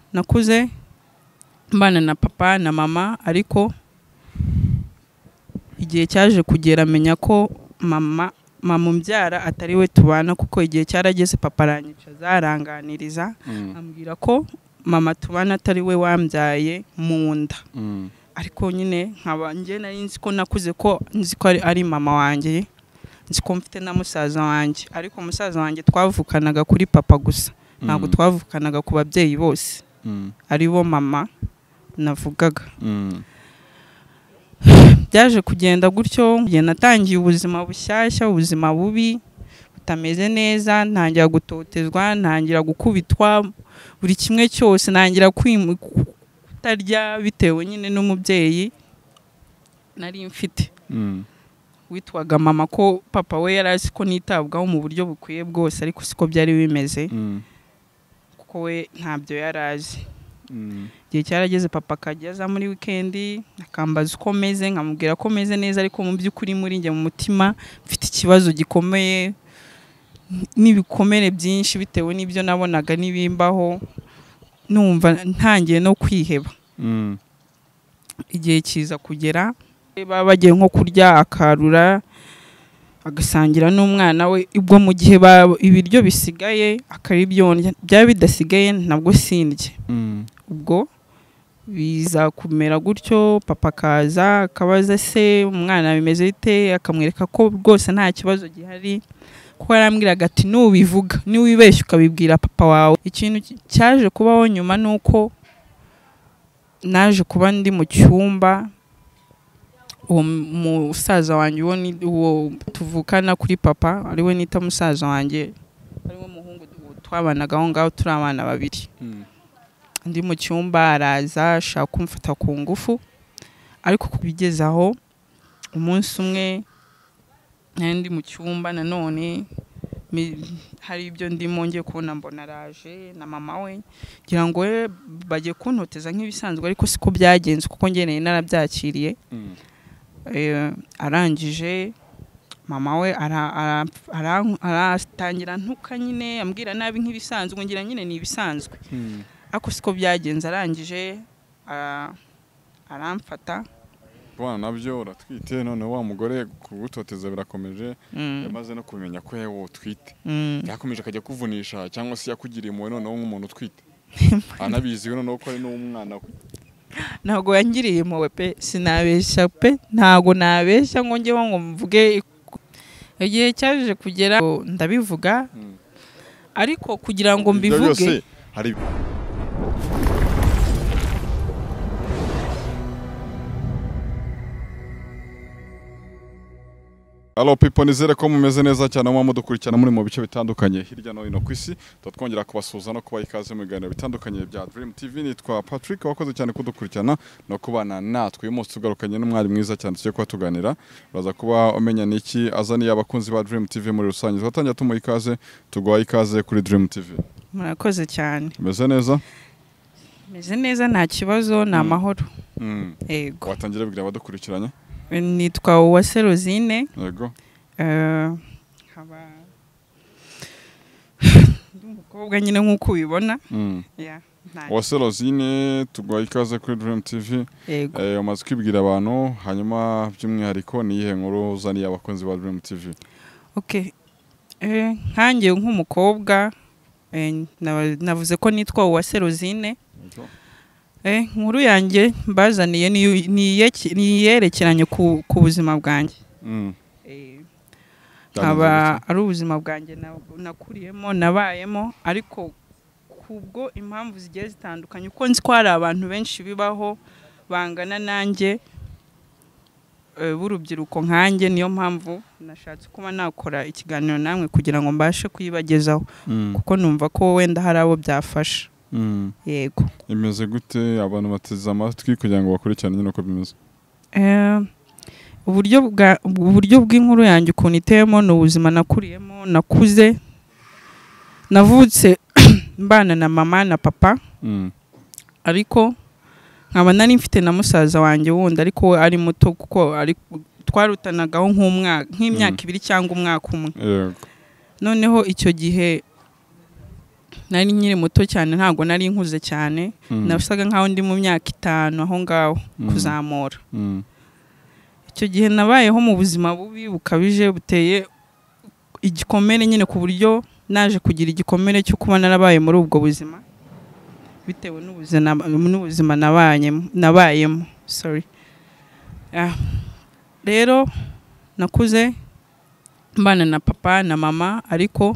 nakuze mbana na papa na mama, ariko igihe cyaje kugera menya ko mama umbyara atari we tubana, kuko igihe cyarageze papa aranyica zaranganiriza ambwira ko mama tubana atari we wambyaye mu nda. Ariko nyine nkaba nge nari nzi ko nakuze ko nzi ko ari mama wanjye, nzi ko mfite na musaza wanjye, ariko musaza wanjye twavukanaga kuri papa gusa, ntabwo twavukanaga ku babyeyi bose ari bo mama navugaga. Byaje kugenda gutyo, natangiye ubuzima bushyashya, ubuzima bubi butameze neza, ntangira gutotezwa, ntangira gukubitwa, buri kimwe cyose ntangira kutarya bitewe nyine n'umubyeyi nari mfite witwaga mama, ko papa we yarazi ko nitabwaho mu buryo bukwiye bwose, ariko siko byari bimeze kuko we ntabyo yarazi. Igihe cyarageze papa akajya muri weekend akambaza uko meze, nkamubwira ko meze neza, ariko mu by'ukuri muri njye mu mutima mfite ikibazo gikomeye n'ibikomere byinshi bitewe n'ibyo nabonaga n'ibimbaho, numva ntangiye no kwiheba. Igihe kiza kugera baba bagiye nko kurya akarura agasangira n'umwana we, ubwo mu gihe ibiryo bisigaye akaribyonja, byaba bidasigaye nabwo sindye. Ubwo biza kumera gutyo, papa akaza akabaza se umwana bimeze bite, akamwereka ko rwose nta kibazo gihari, kuko yarambwiraga ati nubivuga niwibeshye ukabibwira papa wawe. Ikintu cyaje kubaho nyuma nuko naje kuba ndi mu cyumba, uwo musaza wanjye uwo tuvukana kuri papa ari we nita musaza wanjye, ari we muhungu twabanaga aho ngaho turi abana babiri. Ndi mu cyumba araza ashaka kumfata ku ngufu, ariko kubigeza aho umunsi umwe ndi mu cyumba nanone hari ibyo ndimo ngiye kubona mbona araje na mama we, ngira ngo bagiye kuntoteza nk'ibisanzwe, ariko siko byagenze kuko ngeneye narabyakiriye. Arangije mama we aratangira ntuka nyine ambwira nabi nk'ibisanzwe, ngira nyine ni ibisanzwe, ariko siko byagenze. Arangije aramfata, bwana nabyo uratwite, none wa mugore kugutoteza birakomeje, yamaze no kumenya ko yewe utwite, yakomeje akajya kuvunisha cyangwa se yakugiriye impuhwe noneho nk'umuntu utwite, anabizi noneho ko ari n'umwana we. Ntabwo yangiriye impuhwe pe, sinabeshya pe, ntabwo nabeshya ngo njyeho ngo mvuge. Igihe cyaje kugera ndabivuga, ariko kugira ngo mbivuge hari Hello people, nizere ko mumeze neza cyane mu mudukurikirana muri mu bice bitandukanye hirya no hino ku isi. Twongera kubasuhuza no kubaha ikaze mu biganiro bitandukanye bya Dream TV. Nitwa Patrick, wakoze cyane kudukurikirana no kubana natwe. Uyu munsi tugarukanye n'umwari mwiza cyane tugiye kuba tuganira, uraza kuba umenya niki azaniye abakunzi ba Dream TV muri rusange. Twatangira tumuha ikaze, tuguha ikaze kuri Dream TV. Murakoze cyane. Meze neza? Meze neza, nta kibazo, ni amahoro. Yego. Watangira bwira abadukurikiranye? Nitwa Uwase Rosine. Yego. Haba umukobwa nyine nk'uko ubibona. Uwase Rosine, tuguha ikaze kuri Dream TV. Yego. Umaze kwibwira abantu, hanyuma by'umwihariko ni iyihe nkuru uzaniye abakunzi ba Dream TV? Okay. Nkanjye nk'umukobwa navuze ko nitwa Uwase Rosine. Nkuru yanjye mbazaniye ni yerekeranye ku buzima bwanjye. Aba ari ubuzima bwanjye nakuriyemo nabayemo, ariko kubwo impamvu zigiye zitandukanye, uko nzi ko hari abantu benshi bibaho bangana nanjye b'urubyiruko nkanjye, niyo mpamvu nashatse kuba nakora ikiganiro namwe kugira ngo mbashe kuyibagezaho, kuko numva ko wenda hari abo byafasha. Yego. Imeze gute abantu bateze amatwi kugira ngo bakurikirane nyine uko bimeze? Uburyo bw'inkuru yanjye ukuntu iteyemo ni ubuzima nakuriyemo, nakuze, navutse mbana na mama na papa, ariko nkaba nari mfite na musaza wanjye wundi, ariko we ari muto kuko twarutanagaho nk'imyaka 2 cyangwa umwaka umwe. Yego. Noneho icyo gihe nari nyiri muto cyane ntago nari nkuze cyane nasaga nkaho ndi mu myaka 5 aho ngaho kuzamura. Icyo gihe nabayeho mu buzima bubi bukabije buteye igikomere nyine ku buryo naje kugira igikomere cyo kuba narabaye muri ubwo buzima bitewe n'ubuzima nabayemo. Rero nakuze mbana na papa na mama, ariko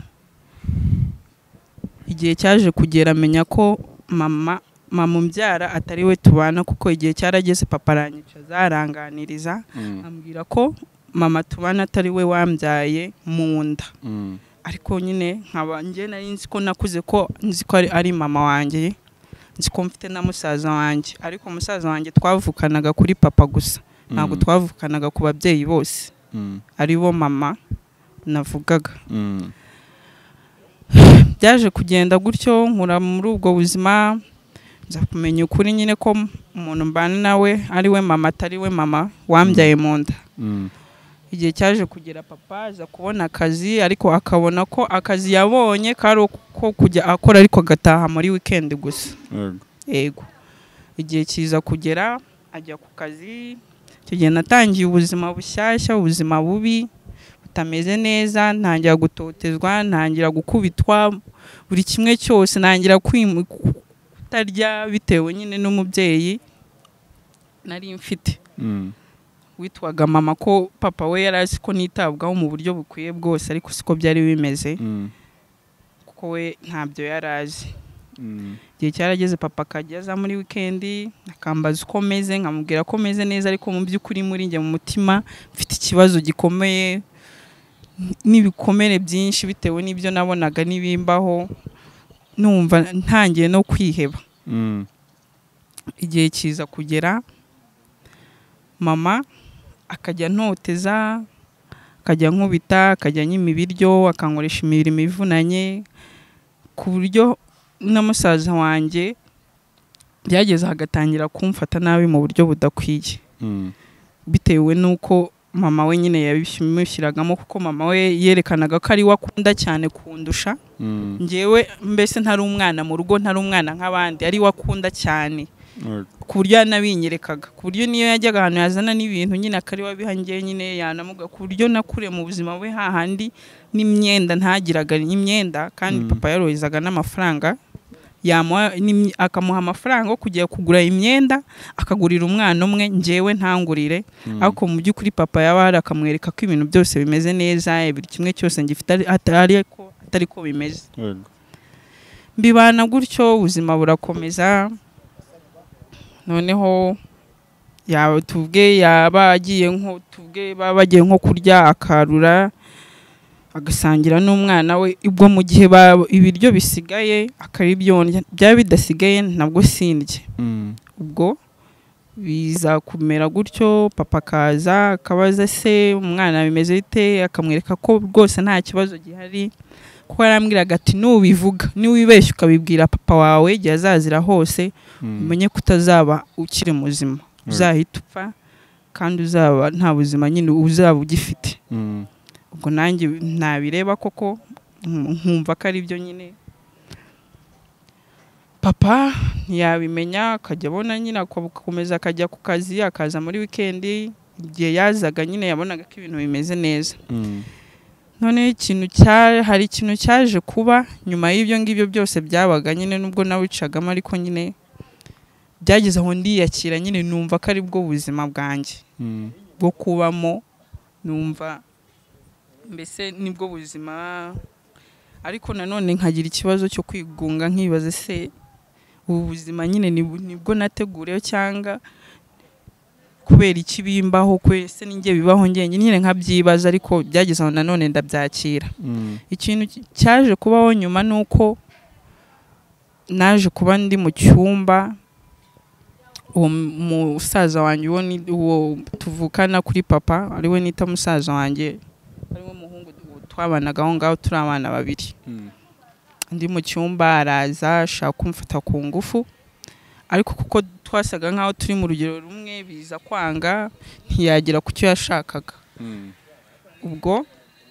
igihe cyaje kugera amenya ko mama umbyara atari we tubana, kuko igihe cyarageze papa aranyica zaranganiriza ambwira ko mama tubana atari we wambyaye mu nda. Ariko nyine nkaba nge nari nzi ko nakuze ko nzi ko ari mama wanjye, nzi ko mfite na musaza wanjye, ariko musaza wanjye twavukanaga kuri papa gusa, ntabwo twavukanaga ku babyeyi bose, ari bo mama navugaga. Byaje kugenda gutyo nkura muri ubwo buzima, nza kumenya ukuri nyine ko umuntu mbana nawe ari we mama atari we mama wambyaye mu nda. Igihe cyaje kugera papa aza kubona akazi, ariko akabona ko akazi yabonye kari ko kujya akora ariko agataha muri weekend gusa. Yego. Igihe kiza kugera ajya ku kazi, icyo gihe natangiye ubuzima bushyashya, ubuzima bubi butameze neza, ntangira gutotezwa, ntangira gukubitwa, buri kimwe cyose ntangira kutarya bitewe nyine n'umubyeyi nari mfite witwaga mama, ko papa we yarazi ko nitabwaho mu buryo bukwiye bwose, ariko siko byari bimeze kuko we ntabyo yarazi. Igihe cyarageze papa akajya aza muri weekend akambaza uko meze, nkamubwira ko meze neza, ariko mu by'ukuri muri njye mu mutima mfite ikibazo gikomeye n'ibikomere byinshi bitewe n'ibyo nabonaga n'ibimbaho, numva ntangiye no kwiheba. Igihe kiza kugera mama akajya ntoteza, akajya nkubita, akajya nyima ibiryo, akankoresha imirimo ivunanye, ku buryo na musaza wanjye byageze hagatangira kumfata nabi mu buryo budakwiye, bitewe n'uko mama we nyine yabimushyiragamo, kuko mama we yerekanaga ko ari we akunda cyane kundusha. Njyewe mbese ntari umwana mu rugo, ntari umwana nk'abandi, ari we akunda cyane, ku buryo yanabinyerekaga, ku buryo niyo yajyaga ahantu yazana n'ibintu nyine akari wabihangiye nyine yanamuga, ku buryo nakure mu buzima bwe hahandi n'imyenda ntagiraga imyenda, kandi papa yarohezaga n'amafaranga, akamuha amafaranga yo kujya kugura imyenda, akagurira umwana umwe, njyewe ntangurire. Ariko mu by'ukuri papa yaba akamwereka ko ibintu byose bimeze neza, buri kimwe cyose ngifite atari ko bimeze. Mbibana gutyo, ubuzima burakomeza. Noneho baba bagiye nko kurya akarura agasangira n'umwana we, ubwo mu gihe ibiryo bisigaye akabibyonja, byaba bidasigaye nabwo sindye. Ubwo biza kumera gutyo, papa akaza akabaza se umwana bimeze bite, akamwereka ko rwose nta kibazo gihari, kuko yarambwiraga ati nubivuga niwibeshya ukabibwira papa wawe igihe azazira hose, umenye ko utazaba ukiri muzima, uzahita upfa, kandi uzaba nta buzima nyine uzaba ugifite. Ubwo nanjye nabireba koko nkumva ko ari byo nyine. Papa ntiyabimenya, akajya abona nyine akakomeza akajya ku kazi, akaza muri weekend. Igihe yazaga nyine yabonaga ko ibintu bimeze neza. None hari ikintu cyaje kuba nyuma y'ibyo ngibyo byose byabaga nyine, nubwo nawicagamo, ariko nyine byageze aho ndiyakira nyine, numva ko ari bwo buzima bwanjye bwo kubamo, numva mbese nibwo buzima. Ariko nanone nkagira ikibazo cyo kwigunga, nkibaza se ubu buzima nyine nibwo nateguriye cyangwa kubera iki bimbaho, kwese ninjye bibaho njyenyine, nyine nkabyibaza. Ariko byageze aho nanone ndabyakira. Ikintu cyaje kubaho nyuma nuko naje kuba ndi mu cyumba, uwo musaza wanjye uwo tuvukana kuri papa ariwe nita musaza wanjye, ariwe muhungu twabanaga aho ngaho turi abana babiri. Ndi mu cyumba araza ashaka kumfata ku ngufu, ariko kuko twasaga nkaho turi mu rugero rumwe biza kwanga, ntiyagira ku cyo yashakaga. Ubwo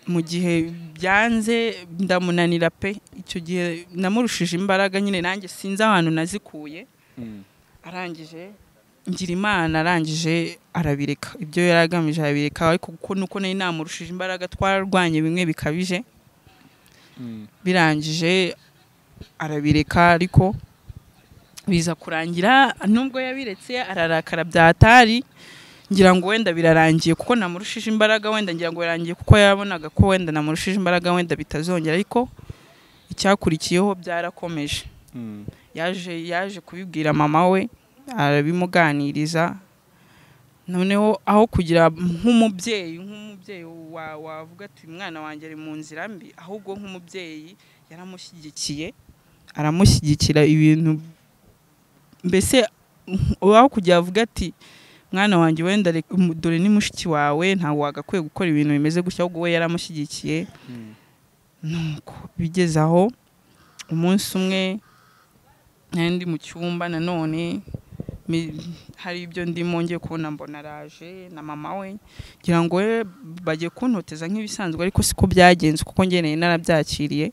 mu gihe byanze ndamunanira pe icyo gihe namurushije imbaraga nyine nanjye sinzi ahantu nazikuye arangije ngira Imana arangije arabireka ibyo yaragamije arabireka ariko kuko nuko nari namurushije imbaraga twararwanye bimwe bikabije birangije arabireka ariko biza kurangira nubwo yabiretse ararakara byatari ngira ngo wenda birarangiye kuko namurushije imbaraga wenda ngira ngo birarangiye kuko yabonaga ko wenda namurushije imbaraga wenda bitazongera ariko icyakurikiyeho byarakomeje yaje kubibwira mama we arabimuganiriza noneho aho kugira nk'umubyeyi wavuga ati umwana wanjye ari mu nzira mbi ahubwo nk'umubyeyi yaramushyigikiye aramushyigikira ibintu mbese aho kugira avuga ati mwana wanjye wenda dore ni mushiki wawe ntawe wagakwiye gukora ibintu bimeze gutya ahubwo we yaramushyigikiye nuko bigeze aho umunsi umwe ndi mu cyumba nanone hari ibyo ndimo ngiye kubona mbona araje na mama we ngira ngo we bagiye kuntoteza nk'ibisanzwe ariko siko byagenze kuko ngeneye narabyakiriye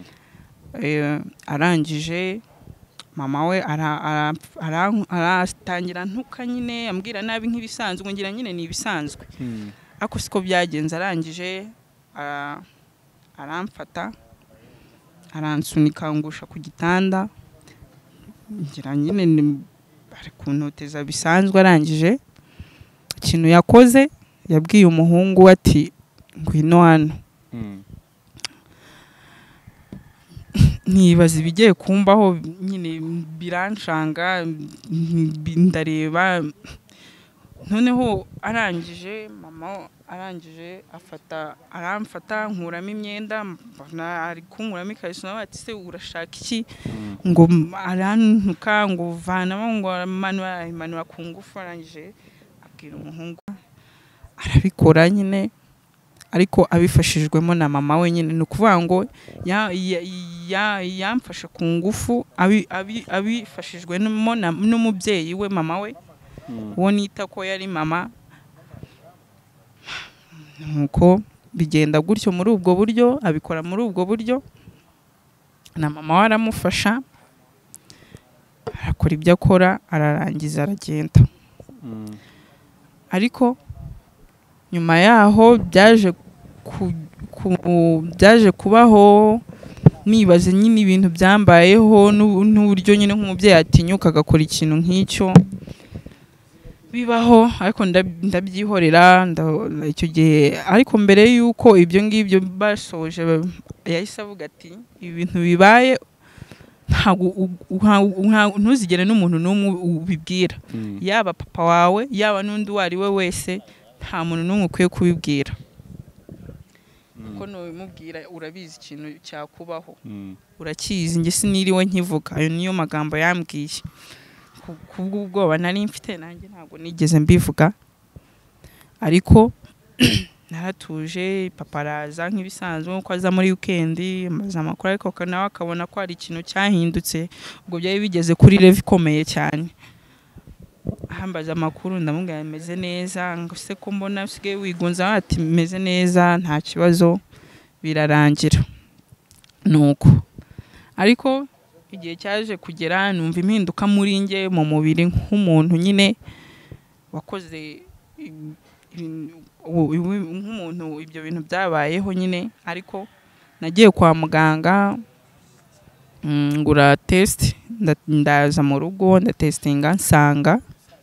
arangije mama we aratangira ntuka nyine ambwira nabi nk'ibisanzwe ngira nyine ni ibisanzwe ariko siko byagenze arangije aramfata aransunika ngusha ku gitanda ngira nyine ari kuntoteza bisanzwe arangije ikintu yakoze yabwiye umuhungu ati ngwino hano nibaza ibigiye kumbaho nyine biranshanga ndareba noneho arangije mama aramfata nkuramo imyenda ari kunkuramo ikariso nawe ati se urashaka iki ngo arantuka ngo vanamo ngo manura kungufu arangije abwira umuhungu arabikora nyine ariko abifashijwemo na mama we nyine nukuvuga ngo yamfashe ku ngufu abifashijwemo n'umubyeyi we mama we uwo nita ko yari mama nuko bigenda gutyo muri ubwo buryo abikora muri ubwo buryo na mama we aramufasha arakora ibyo akora ararangiza aragenda ariko nyuma yaho byaje kubaho nibaze nyine ibintu byambayeho n'uburyo nyine nk'umubyeyi atinyuka agakora ikintu nk'icyo bibaho ariko ndabyihorera icyo gihe ariko mbere y'uko ibyo ngibyo basoje yahise avuga ati ibintu bibaye ntuzigere n'umuntu n'umwe ubibwira yaba papa wawe yaba n'undi uwo ari we wese nta muntu n'umwe ukwiye kubibwira kuko nubimubwira urabizi ikintu cyakubaho urakizi njye siniriwe nkivuga ayo niyo magambo yambwiye kubw'ubwoba nari mfite nanjye ntabwo nigeze mbivuga ariko naratuje papa araza nk'ibisanzwe nkuko aza muri weekend amaze amakuru ariko nawe akabona ko hari ikintu cyahindutse ubwo byari bigeze kuri level ikomeye cyane ahambaza amakuru ndamubwira meze neza ngo se ko mbona usigaye wigunza ati meze neza nta kibazo birarangira nuko ariko igihe cyaje kugera numva impinduka muri nge mu mubiri nk'umuntu nyine wakoze nk'umuntu ibyo bintu byabayeho nyine ariko nagiye kwa muganga ngura test ndaza mu rugo ndatestinga nsanga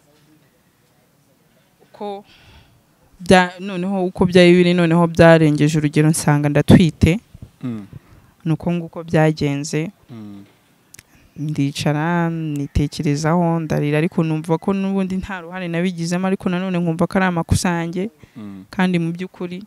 ko noneho uko byari biri noneho byarengeje urugero nsanga ndatwite nuko nguko byagenze ndicara nitekerezaho ndarira ariko numva ko n'ubundi nta ruhare nabigizemo ariko nanone nkumva ko ari amakosa yanjye kandi mu by'ukuri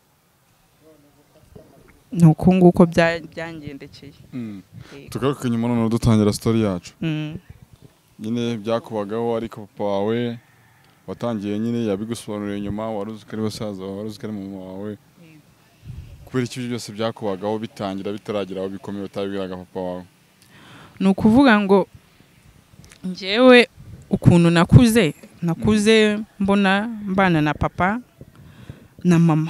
nuko nguko byangendekeye tugaruke nyuma noneho dutangira story yacu nyine byakubagaho ariko papa wawe watangiye nyine yabigusobanuriye nyuma wari uzi ko ari basaza wari uzi ko ari mama wawe kubera iki byose byakubagaho bitangira bitaragira aho bikomeye utabibwiraga papa wawe ni ukuvuga ngo njyewe ukuntu nakuze mbona mbana na papa na mama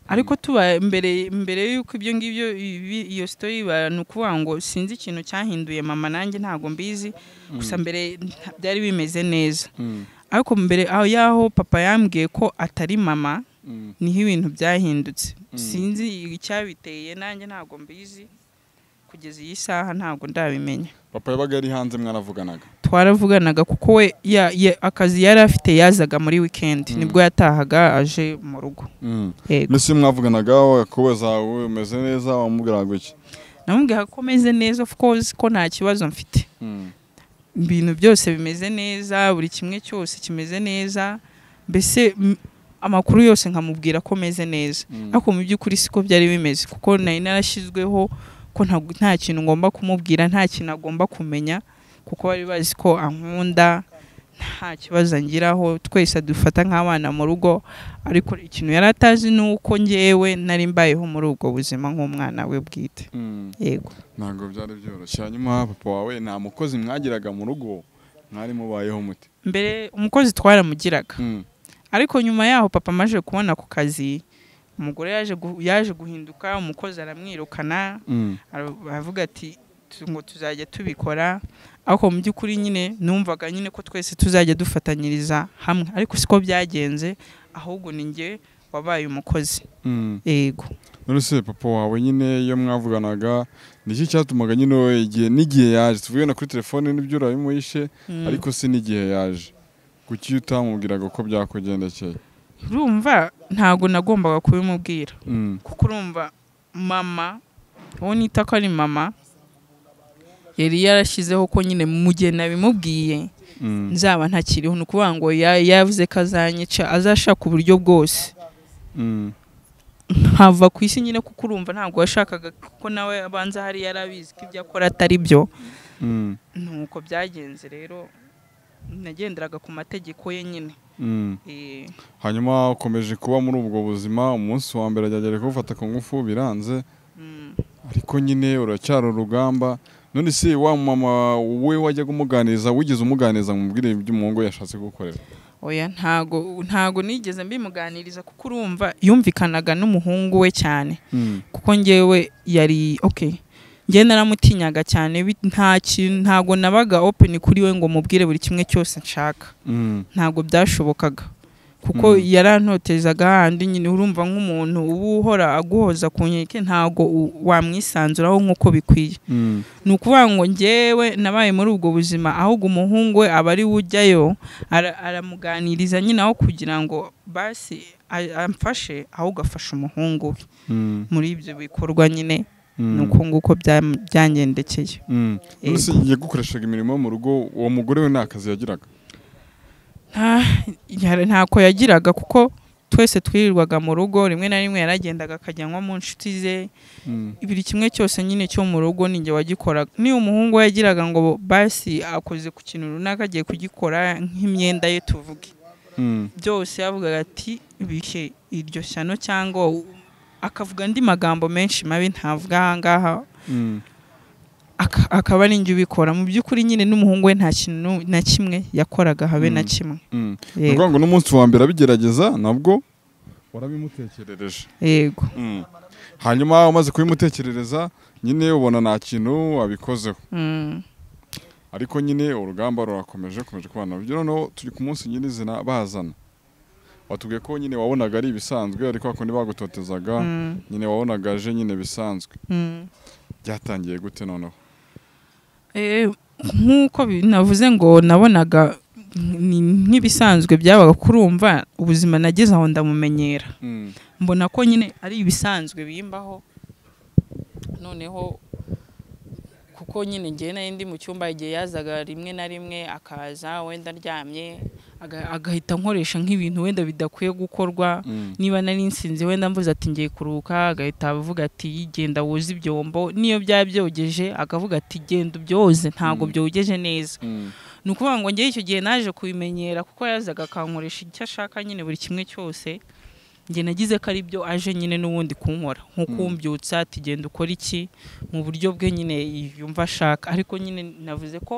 ariko tuba mbere yuko ibyo ngibyo iyo story banukuvuga ngo sinzi ikintu cyahinduye mama nanjye ntago mbizi gusa mbere byari bimeze neza ariko mbere aho yaho papa yambwiye ko atari mama niho ibintu byahindutse sinzi icyabiteye nanjye ntago mbizi kugeza iyi saha ntago ndabimenya. Papa yabaga ari hanze mwaravuganaga? Twaravuganaga kuko we akazi yari afite yazaga muri weekend nibwo yatahaga aje mu rugo. Mbese mwavuganaga kubaza umeze neza wamubwiraga iki? Namubwira ko meze neza of course ko nta kibazo mfite. Ibintu byose bimeze neza buri kimwe cyose kimeze neza mbese amakuru yose nkamubwira ko meze neza ariko mu by'ukuri siko byari bimeze kuko nari narashizweho ko nta kintu ngomba kumubwira nta kintu agomba kumenya kuko bari bazi ko ankunda nta kibazo ngiraho twese dufata nk'abana mu rugo ariko ikintu yari atazi nuko ngewe nari mbayeho muri ubwo buzima nk'umwana we bwite. Yego ntabwo byari byoroshye. Hanyuma papa wawe nta mukozi mwagiraga mu rugo mwari mubayeho muti? Mbere umukozi twaramugiraga ariko nyuma yaho papa amaze kubona ku kazi umugore yaje guhinduka umukozi aramwirukana aravuga ati ngo tuzajya tubikora ariko mu by'ukuri nyine numvaga nyine ko twese tuzajya dufatanyiriza hamwe ariko siko byagenze ahubwo ni njye wabaye umukozi. Yego none se papa wawe nyine iyo mwavuganaga niki cyatumaga nyine igihe n'igihe yaje tuvugana kuri telefone n'ibyo urabimuyishe ariko se n'igihe yaje kuki utamubwiraga ko byakugendekeye? Urumva ntago nagombaga kubimubwira kuko urumva mama uwo nita ko ari mama yari yarashizeho ko nyine mu gihe nabimubwiye nzaba ntakiriho nukuvuga ngo yavuze ko azanyica azashaka uburyo bwose nkava ku isi nyine kuko urumva ntabwo yashakaga ko nawe abanza hari yarabizi ko ibyo akora atari byo nuko byagenze rero nagenderaga ku mategeko ye nyine. Hanyuma ukomeje kuba muri ubwo buzima umunsi wa mbere ajya gufata Kungufu biranze ariko nyine uracyari urugamba. None se wa mama we wajya kumuganiriza wigeze umuganiriza mubwire ibyo umuhungu yashatse gukorera? Oya ntago nigeze mbimuganiriza kuko urumva yumvikanaga n'umuhungu we cyane kuko ngewe yari okay nge naramutinyaga cyane ntago nabaga open kuri we ngo mubwire buri kimwe cyose nshaka ntago byashobokaga kuko yarantotezaga handi nyine urumva nk'umuntu ubu uhora aguhoza ku nkeke ntago wamwisanzuraho nk'uko bikwiye. Nukuvuga ngo ngewe nabaye muri ubwo buzima ahubwo umuhungu we abari ujyayo aramuganiriza nyine aho kugira ngo basi amfashe ahubwo afasha umuhungu we muri ibyo bikorwa nyine nuko nguko byangendekeye. None yagukoreshaga imirimo mu rugo uwo mugore we nta kazi yagiraga? Ntako yagiraga kuko twese twirirwaga mu rugo rimwe na rimwe yaragendaga akajyanwa mu nshuti ze ibiri kimwe cyose nyine cyo mu rugo ninjye wagikoraga. Ni umuhungu yagiraga ngo basi akoze ku kintu runaka agiye kugikora nk'imyenda ye tuvuge byose yavugaga ati bihe iryo shyano cyangwa akavuga andi magambo menshi mabi ntavuga ahangaha akaba ari njye ubikora mu by'ukuri nyine n'umuhungu we nta kintu na kimwe yakoraga habe na kimwe. Nukuvuga ngo n'umunsi wa mbere abigerageza nabwo warabimutekerereje? Yego. Hanyuma umaze kubimutekerereza nyine ubona nta kintu abikozeho ariko nyine urugamba rurakomeje kubana nabyo. Noneho turi ku munsi nyine izina bazana watubwiye ko nyine wabonaga ari ibisanzwe ariko ako bagutotezaga nyine wabonaga aje nyine bisanzwe. Byatangiye gute noneho? Nk'uko navuze ngo nabonaga nk'ibisanzwe byabaga kurumva ubuzima nageze aho ndamumenyera mbona ko nyine ari ibisanzwe bimbaho. Noneho kuko nyine ngiye nari ndi mu cyumba igihe yazaga rimwe na rimwe akaza wenda aryamye agahita nkoresha nk'ibintu wenda bidakwiye gukorwa niba nari nsinzi wenda mvuze ati ngiye kuruka agahita avuga ati genda woze ibyombo niyo byabyogeje akavuga ati genda ubyoze ntago byogeje neza. Nukuvuga ngo ngiye icyo gihe naje kubimenyera kuko yazaga akankoresha icyo ashaka nyine buri kimwe cyose nge nagize ko ari byo aje nyine n'ubundi kunkora nko kumbyutsa ati genda ukora iki mu buryo bwe nyine yumva ashaka ariko nyine navuze ko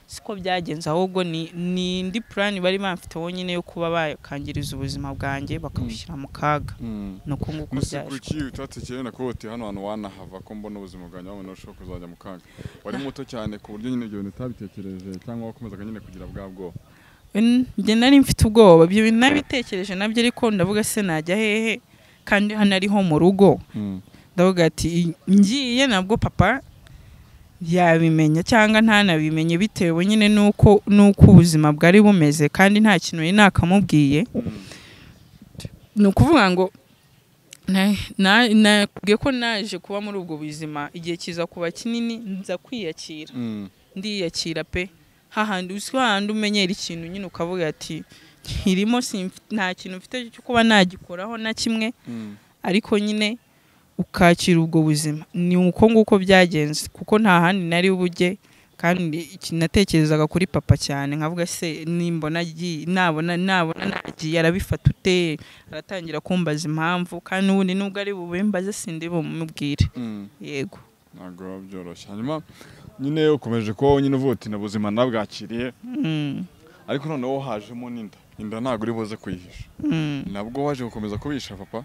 siko byagenze ahubwo ni indi plan bari bamfite wonyine yo kuba bakangiriza ubuzima bwanjye bakabushyira mu kaga nuko nguko byaje kuki utatekeye na kote hano hantu wanahava ko mbona ubuzima bwanjye wabona ushobora kuzajya mu kaga wari muto cyane ku buryo nyine ibyo bintu utabitekereje cyangwa wakomezaga nyine kugira bwabwo njye nari mfite ubwoba ibyo bintu nabitekereje nabyo ariko ndavuga se najya hehe kandi hano ariho mu rugo ndavuga ati ngiye nabwo papa yabimenya cyangwa ntanabimenye bitewe nyine nuko ubuzima bwari bumeze kandi nta kintu yari nakamubwiye ni ukuvuga ngo nakubwiye ko naje kuba muri ubwo buzima igihe kiza kuba kinini nza kwiyakira ndiyakira pe hahandi umenyera ikintu nyine ukavuga ati irimo nta kintu mfite cyo kuba nagikoraho na kimwe ariko nyine ukakira ubwo buzima ni uko nguko byagenze kuko nta handi nari bujye kandi natekerezaga kuri papa cyane nkavuga se nimbona nabona nagiye arabifata ute aratangira kumbaza impamvu kandi ubundi nubwo ari bubimbaze sindi bumubwire yego ntabwo byoroshye hanyuma nyine ukomeje kuba nyine uvuga uti na buzima nabwakiriye ariko noneho hajemo inda ntabwo uri buze kuyihisha nabwo waje gukomeza kubisha papa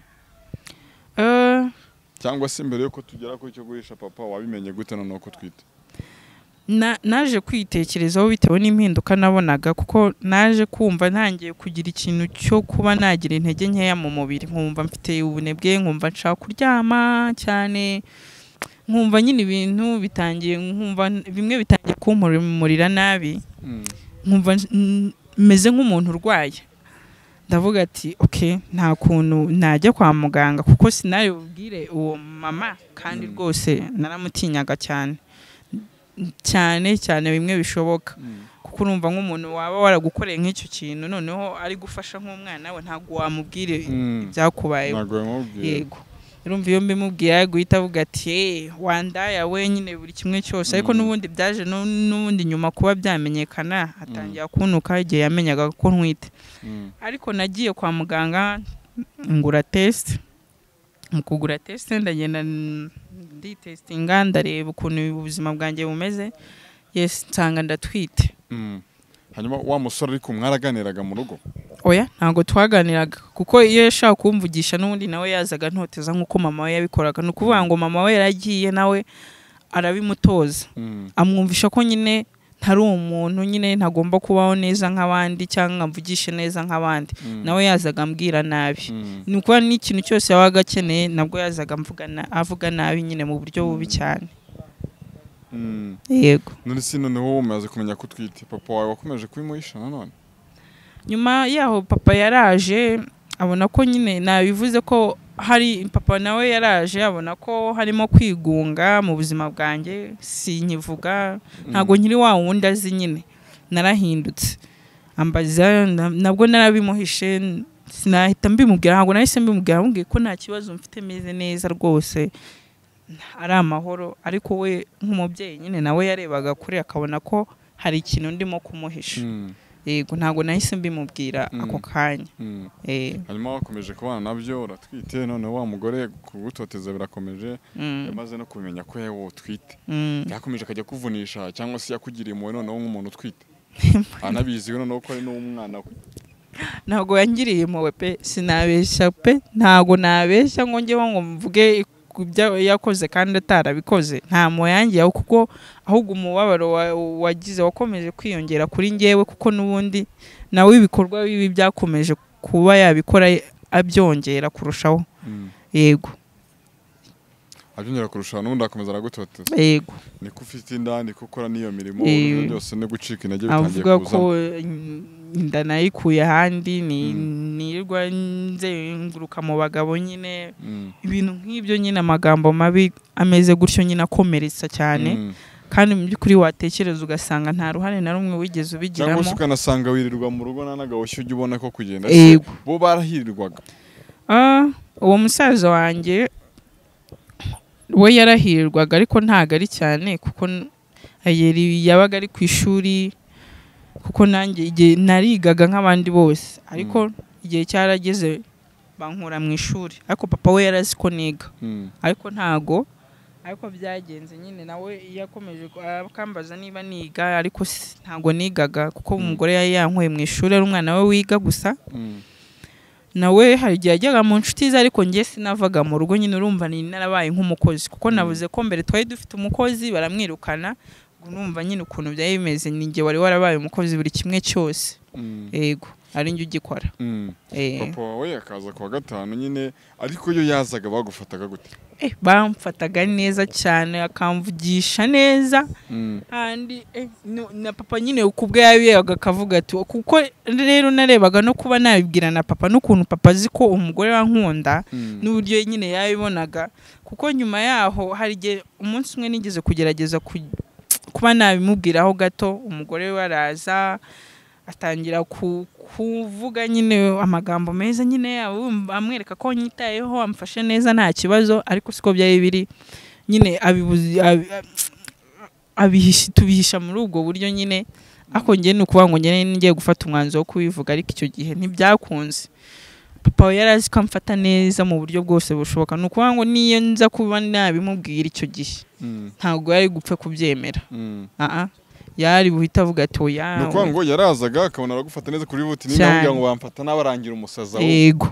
cyangwa se mbere yuko tugera kuri cyo guhisha papa wabimenye gute noneho ko twite naje kwitekerezaho bitewe n'impinduka nabonaga kuko naje kumva ntangiye kugira ikintu cyo kuba nagira intege nkeya mu mubiri nkumva mfite ubunebwe nkumva nshaka kuryama cyane nkumva nyine ibintu bitangiye nkumva bimwe bitangiye kumpumurira nabi nkumva meze nk'umuntu urwaye ndavuga ati okay nta kuntu najya kwa muganga kuko sinari bubwire uwo mama kandi rwose naramutinyaga cyane bimwe bishoboka kuko urumva nk'umuntu waba waragukoreye nk'icyo kintu noneho ari gufasha nk'umwana we ntabwo wamubwire ibyakubayeho yego urumva iyo mbimubwiye guhita avuga ati wandaya wenyine buri kimwe cyose ariko n'ubundi byaje n'ubundi nyuma kuba byamenyekana atangira kuntuka igihe yamenyaga ko ntwite ariko nagiye kwa muganga ngura test kugura test ndagenda nditestinga ndareba ukuntu ubuzima bwanjye bumeze yes nsanga ndatwite hanyuma wa musore ariko mwaraganiraga mu rugo oya ntago twaganiraga kuko iyo yashaka kumvugisha n'ubundi nawe yazaga ntoteza nk'uko mama we yabikoraga ni ukuvuga ngo mama we yaragiye nawe arabimutoza amwumvisha ko nyine ntari umuntu nyine ntagomba kubaho neza nk'abandi cyangwa mvugishe neza nk'abandi nawe yazaga ambwira nabi ni ukuba n'ikintu cyose yabaga akeneye nabwo yazaga avuga nabi nyine mu buryo bubi cyane yego none si noneho umaze kumenya ko utwite papa wawe wakomeje kubimuhisha nanone nyuma yaho papa yaraje abona ko nyine nabivuze ko hari papa nawe yaraje abona ko harimo kwigunga mu buzima bwanjye sinkivuga ntago nkiri wa wundi azi nyine narahindutse ambaza nabwo narabimuhishe sinahita mbimubwira ntago nahise mbimubwira mbwiye ko nta kibazo mfite meze neza rwose ari amahoro ariko we nk'umubyeyi nyine nawe yarebaga kuri akabona ko hari ikintu ndimo kumuhisha yego ntago nahise mbimubwira ako kanya hanyuma wakomeje kubana nabyo uratwite none wa mugore kugutoteza birakomeje yamaze no kumenya ko yewe utwite yakomeje akajya kuvunisha cyangwa se yakugiriye impuhwe noneho nk'umuntu utwite anabizi noneho ko ari n'umwana we ntago yangiriye impuhwe pe sinabeshya pe ntago nabeshya ngo njyeho ngo mvuge ibyo yakoze kandi atarabikoze nta muyangiye kuko ahubwo umubabaro wagize wakomeje kwiyongera kuri njyewe kuko nubundi nawe ibikorwa bibi byakomeje kuba yabikora abyongera kurushaho yego abyongera kurushaho n'ubundi akomeza aragutoteza yego niko ufite inda niko ukora n'iyo mirimo byose no gucika intege bitangiye kuza avuga ko inda nayikuye ahandi nirirwa nzenguruka mu bagabo nyine ibintu nk'ibyo nyine amagambo mabi ameze gutyo nyine akomeretsa cyane kandi mu by'ukuri watekereza ugasanga nta ruhare na rumwe wigeze ubigiramo cyangwa se ukanasanga wirirwa mu rugo n'agahoshye ujya ubona ko kugenda bo barahirirwaga uwo musaza wanjye we yarahirwaga ariko ntago ari cyane kuko yabaga ari ku ishuri kuko nanjye igihe narigaga nk'abandi bose ariko igihe cyarageze bankura mu ishuri ariko papa we yarazi ko niga ariko ntago ariko byagenze nyine nawe yakomeje akambaza niba niga ariko ntago nigaga kuko umugore yari yankuye mu ishuri ari umwana we wiga gusa nawe hari igihe yajyaga mu nshuti ze ariko njye sinavaga mu rugo nyine urumva ni narabaye nk'umukozi kuko navuze ko mbere twari dufite umukozi baramwirukana urumva nyine ukuntu byari bimeze ni njye wari warabaye umukozi buri kimwe cyose yego ari njye ugikora papa wawe akaza kuwa gatanu nyine ariko iyo yazaga bagufataga gute bamfataga neza cyane akamvugisha neza kandi na papa nyine ukubwe yabiyaga akavuga ati kuko rero narebaga no kuba nabibwira na papa n'ukuntu papa azi ko umugore wankunda n'uburyo nyine yabibonaga kuko nyuma yaho hari igihe umunsi umwe nigeze kugerageza kuba nabimubwiraho gato umugore we araza atangira kuvuga nyine amagambo meza nyine amwereka ko nyitayeho amfashe neza nta kibazo ariko siko byari biri nyine tubihisha muri ubwo buryo nyine ako njye nukuvuga ngo njye ngiye gufata umwanzuro wo kubivuga ariko icyo gihe ntibyakunze papa yari azi ko amfata neza mu buryo bwose bushoboka nukuvuga ngo niyo nza kuba nabimubwira icyo gihe ntabwo yari gupfa kubyemera yari buhita avuga ati oya nukuvuga ngo yarazaga akabona aragufata neza kuri buti niba ambwira ngo bamfata n'abarangira umusaza we yego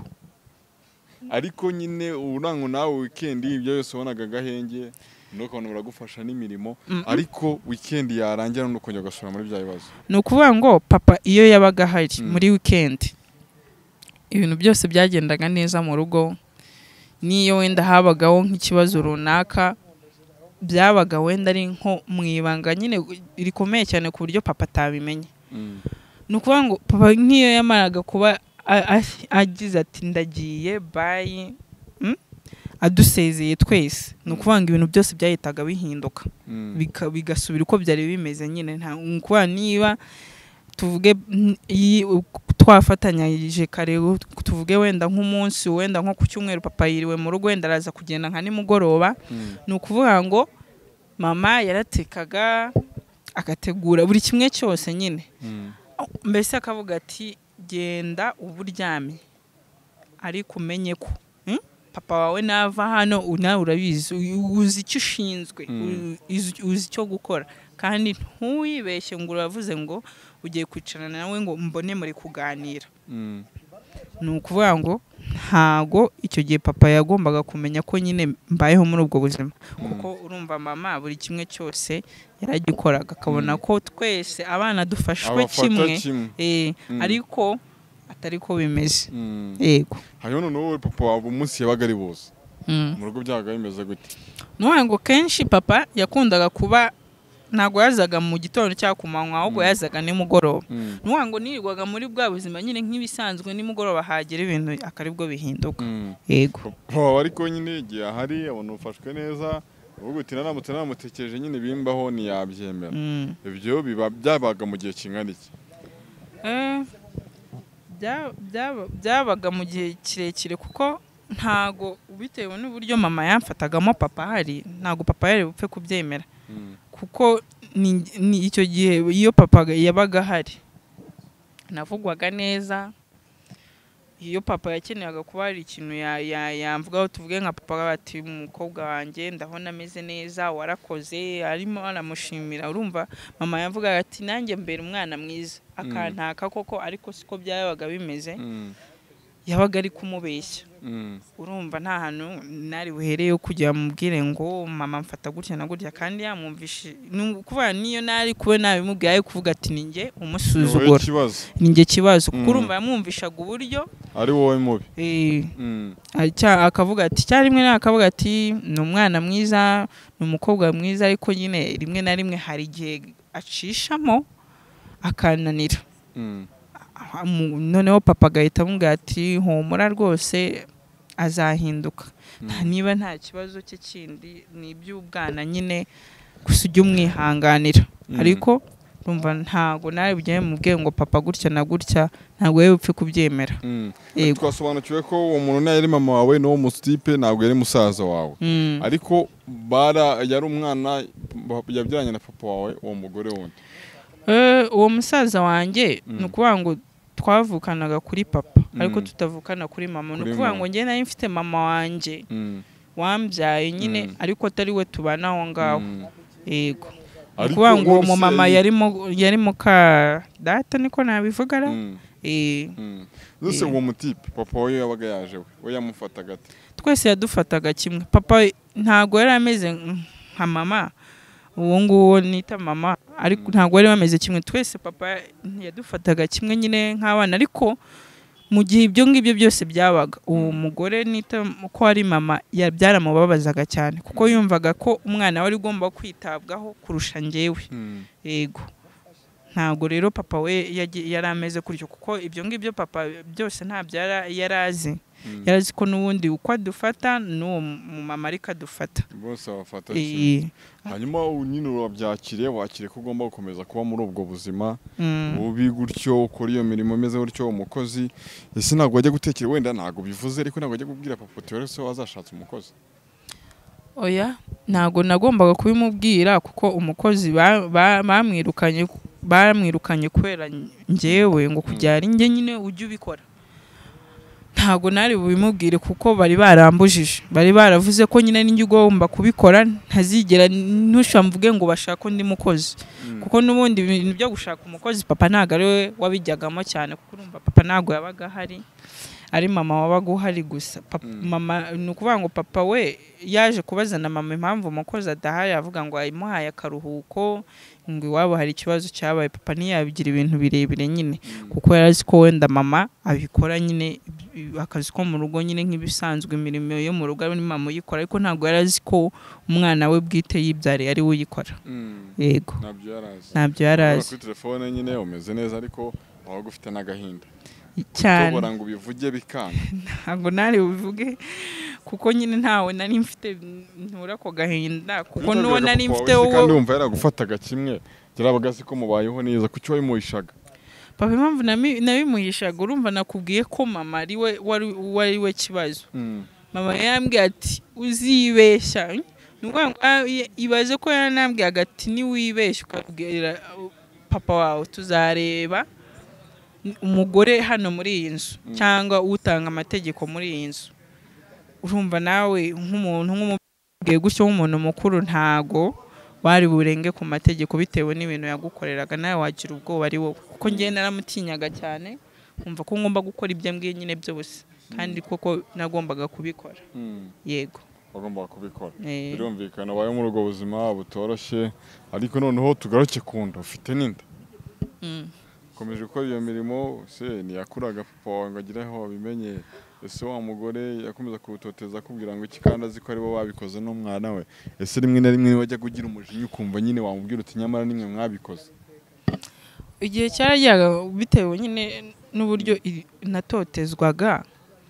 ariko nyine urango nawe weekend ibyo yose wabonaga gahenge nukabona baragufasha n'imirimo ariko weekend yarangira nuko njya gasura muri bya bibazo nukuvuga ngo papa iyo yabaga hari muri weekend ibintu byose byagendaga neza mu rugo niyo wenda habagaho nk'ikibazo runaka byabaga wenda ari nko mwibanga nyine rikomeye cyane ku buryo papa atabimenye nukuvuga ngo papa nk'iyo yamaraga kuba agize ati ndagiye bye adusezeye twese nukuvuga ngo ibintu byose byahitaga bihinduka bigasubira uko byari bimeze nyine nta nukuvuga niba tuvuge twafatanyije kare tuvuge wenda nk'umunsi wenda nko ku cyumweru papa yiriwe mu rugo wenda araza kugenda nka nimugoroba nukuvuga ngo mama yaratekaga agategura buri kimwe cyose nyine mbese akavuga ati genda uburyame ariko umenye ko papa wawe nava hano nawe urabizi uzi icyo ushinzwe uzi icyo gukora kandi ntuwibeshye ngo uravuze ngo ugiye kwicarana nawe ngo mbone muri kuganira ni ukuvuga ngo ntago icyo gihe papa yagombaga kumenya ko nyine mbayeho muri ubwo buzima kuko urumva mama buri kimwe cyose yaragikoraga akabona ko twese abana dufashwe kimwe ariko atari ko bimeze yego hanyuma noneho papa wabo umunsi yabaga ari buze mu rugo byabaga bimeze gute nuvuga ngo kenshi papa yakundaga kuba ntago yazaga mu gitondo cyangwa ku manywa ahubwo yazaga nimugoroba nuvuga ngo nirirwaga muri bwa buzima nyine nk'ibisanzwe nimugoroba hagera ibintu akaribwo bihinduka yego papa ariko nyine igihe ahari abona ufashwe neza uvuga uti namutekereje nyine bimbaho ntiyabyemera ibyo biba byabaga mu gihe kingana iki byabaga mu gihe kirekire kuko ntago bitewe n'uburyo mama yamfatagamo papa ahari ntago papa yari bupfe kubyemera kuko ni icyo gihe iyo papa yabaga ahari navugwaga neza iyo papa yakeneraga kuba hari ikintu yamvugaho tuvuge nka papa bati umukobwa wanjye ndabona ameze neza warakoze arimo aramushimira urumva mama yavuga ati nanjye mbere umwana mwiza akantaka koko ariko siko byabaga bimeze yabaga ari kumubeshya urumva nta hantu nari buhereye kujya mubwire ngo mama mfata gutya na gutya kandi yamwumvishe kuvuga niyo nari kuba nabimubwiye kuvuga ati ninjye umusuzugura ninjye kibazo kuko urumva yamwumvishaga uburyo ari wowe mubi akavuga ati cyarimwe akavuga ati ni umwana mwiza ni umukobwa mwiza ariko nyine rimwe na rimwe hari igihe acishamo akananira noneho papa agahita amubwira ati humura rwose azahinduka niba nta kibazo cye kindi ni iby'ubwana nyine gusa ujye umwihanganira ariko urumva ntago nawe bujye mubwiye ngo papa gutya na gutya ntabwo yewe upfe kubyemera twasobanukiwe ko uwo muntu yari mama wawe n'uwo musitipe ntabwo yari musaza wawe ariko yari umwana yabyaranye na papa wawe uwo mugore wundi uwo musaza wanjye ni ukuvuga ngo twavukanaga kuri papa ariko tutavukana kuri mama ni ukuvuga ngo njye nari mfite mama wanjye wambyaye nyine ariko atari we tubana aho ngaho. Yego Ariko kuvuga ngo uwo wose mumama yari Mukadata niko nabivugara. Zose uwo mutipe papa we yabaga yaje we yamufataga ate? Twese yadufataga kimwe. Papa ntago yari ameze nka mama, uwo nguwo nita mama, ariko ntago yari bameze kimwe. Twese papa yadufataga kimwe nyine nk'abana, ariko mu gihe ibyo ngibyo byose byabaga uwo mugore nita ko ari mama byaramubabazaga cyane, kuko yumvaga ko umwana we ari ugomba kwitabwaho kurusha njyewe. Yego ntago rero papa we yari ameze kuryo, kuko ibyo ngibyo papa byose ntabyo yarazi. Yarazi ko n'ubundi uko adufata n'uwo mama ariko adufata bose bafata. Hanyuma nyine urabyakiriye, wakire ko ugomba gukomeza kuba muri ubwo buzima bubi gutyo, ukora iyo mirimo imeze gutyo umukozi. Ese ntabwo wajya gutekera, wenda ntabwo bivuze ariko ntabwo wajya kubwira papa uti se wazashatse umukozi? Oya, ntabwo nagombaga kubimubwira, kuko umukozi bamwirukanye kubera njyewe, ngo kugira ari njye nyine ujye ubikora. Ntago nari bubimubwire kuko bari barambujije, bari baravuze ko nyine ninjye ugomba kubikora, ntazigera ntushamvuge ngo bashaka undi mukozi. Kuko n'ubundi ibintu byo gushaka umukozi papa ntago ari we wabijyagamo cyane, kuko urumva papa ntago yabaga hari, ari mama wabaga uhari gusa. Mama ni ukuvuga ngo papa we yaje kubazana mama impamvu umukozi adahari, avuga ngo ayimuhaye akaruhuko, ngo iwabo hari ikibazo cyabaye. Papa ntiyabigira ibintu birebire nyine, kuko yarazi ko wenda mama abikora nyine akazi ko mu rugo nyine nk'ibisanzwe, imirimo yo mu rugo ari mama uyikora, ariko ntabwo yarazi ko umwana we bwite yibyariye ari we uyikora. Yego ntabyo yarazi. Kuri telefone nyine umeze neza, ariko wabaga ufite n'agahinda cyane, tubora ngo bivuge bikanga. Ntabwo nari bivuge kuko nyine ntawe nari mfite ntura ko gahinda, kuko nuwo nari mfite wowe kandi wumva yaragufataga kimwe, byarabaga se ko mubayeho neza, kuki wabimuhishaga? Papa impamvu nabimuhishaga, urumva nakubwiye ko mama ari we wari we kibazo. Mama yambwiye ati uzibeshya, nuko ibaze ko yanambwiye ati niwibeshya ukabwira papa wawe tuzareba umugore hano muri iyi nzu, cyangwa utanga amategeko muri iyi nzu. Urumva nawe nk'umubwiye gutyo nk'umuntu mukuru, ntago wari burenge ku mategeko bitewe n'ibintu yagukoreraga, nawe wagira ubwoba ari wowe. Kuko njye naramutinyaga cyane, kumva ko ngomba gukora ibyo mbwiye nyine byose, kandi koko nagombaga kubikora. Yego wagombaga kubikora. Birumvikana wayo muri ubwo buzima butoroshye, ariko noneho tugaruke kunda ufite n'inda. Komeje gukora iyo mirimo, se ntiyakuraga papa wawe ngo agire aho wabimenye? Ese wa mugore yakomeza kubutoteza akubwira ngo iki, kandi azi ko ari bo babikoze n'umwana we? Ese rimwe na rimwe wajya kugira umujinya ukumva nyine wamubwira uti nyamara nimwe mwabikoze? Igihe cyarajyaga bitewe nyine n'uburyo natotezwaga,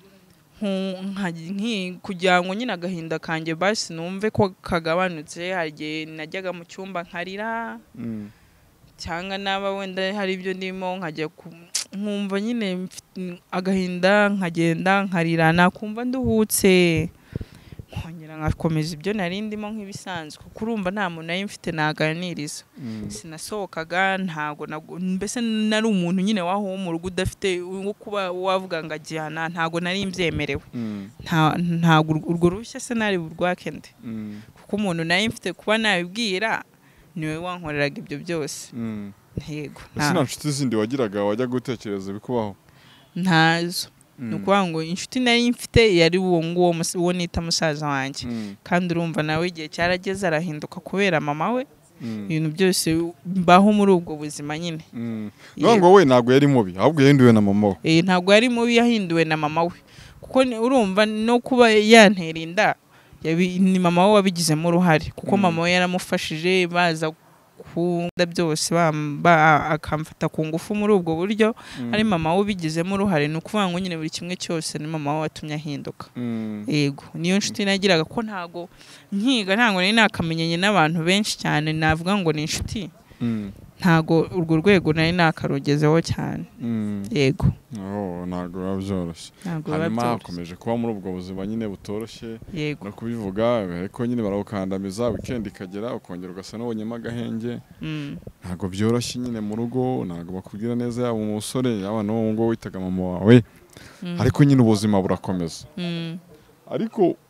kugira ngo nyine agahinda kanjye basi numve ko kagabanutse. Hari igihe najyaga mu cyumba nkarira, cyangwa naba wenda hari ibyo ndimo nkajya nkumva nyine agahinda, nkagenda nkarira, nakumva nduhutse, nkongera ngakomeza ibyo nari ndimo nk'ibisanzwe, kuko urumva nta muntu nari mfite naganiriza. Sinasohokaga, ntago mbese nari umuntu nyine waho mu rugo udafite wo kuba wavuga ngo ajyana, ntago nari mbyemerewe. Ntago urwo rushya se nari burwakende, kuko umuntu nari mfite kuba nabibwira niwe wankoreraga ibyo byose. Yego nta nshuti zindi wagiraga wajya gutekereza bikubaho? Ntazo. Ni ukuvuga ngo inshuti nari mfite yari uwo nita musaza wanjye, kandi urumva nawe igihe cyarageze arahinduka kubera mama we. Ibintu byose mbaho muri ubwo buzima nyine. Ngo we ntabwo yari mubi, ahubwo yahinduwe na mama we. Ntabwo yari mubi, yahinduwe na mama we, kuko urumva no kuba yantera inda ni mama we wabigizemo uruhare, kuko mama we yaramufashije, baza kunda byose akamfata ku ngufu muri ubwo buryo, ari mama we ubigizemo uruhare. Ni ukuvuga ngo nyine buri kimwe cyose ni mama we watumye ahinduka. Yego niyo nshuti nagiraga, ko ntago nari nakamenyanye n'abantu benshi cyane navuga ngo ni inshuti. Ntago urwo rwego nari nakarugezeho cyane. Yego ntago biba byoroshye. Hanyuma ukomeje kuba muri ubwo buzima nyine butoroshye, no kubivuga ariko nyine barawukandamiza, weekend ikagera ukongera ugasa n'ubonyemo agahenge. Ntago byoroshye nyine mu rugo, ntago bakubwira neza, yaba umusore yaba n'uwo ngo witaga mama wawe, ariko nyine ubuzima burakomeza. Ariko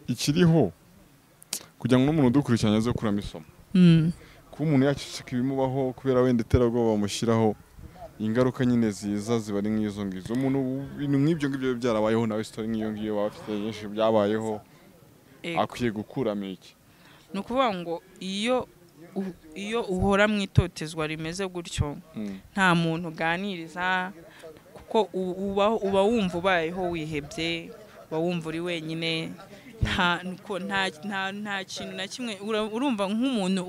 ikiriho kugira ngo n'umuntu udukurikiranye aze kuramo isomo kuba umuntu yakishika ibimubaho kubera wenda iterabwoba bamushyiraho ingaruka nyine ziza ziba ari nk'izo ngizo umuntu ibintu nk'ibyo ngibyo byarabayeho nawe story nk'iyo ngiyo bafite nyinshi byabayeho akwiye gukuramo iki no kuvuga ngo iyo uhora mwitotezwa rimeze gutyo nta muntu uganiriza kuko uba wumva ubayeho wihebye uba wumva uri wenyine nta kintu na kimwe urumva nk'umuntu